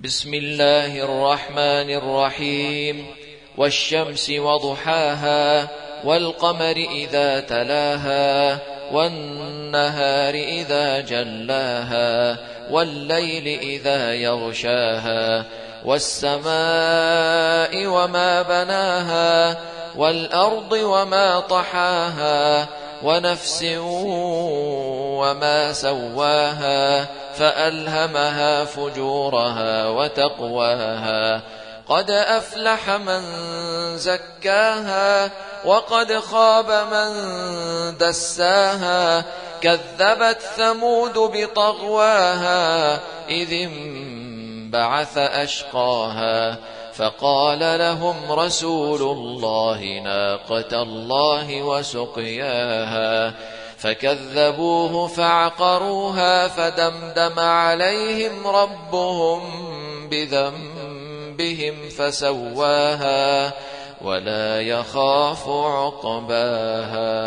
بسم الله الرحمن الرحيم. والشمس وضحاها والقمر إذا تلاها والنهار إذا جلاها والليل إذا يغشاها والسماء وما بناها والأرض وما طحاها ونفس وما سواها فألهمها فجورها وتقواها قد أفلح من زكاها وقد خاب من دساها كذبت ثمود بطغواها إذ انبعث أشقاها فقال لهم رسول الله ناقة الله وسقياها فكذبوه فعقروها فدمدم عليهم ربهم بذنبهم فسواها ولا يخاف عقباها.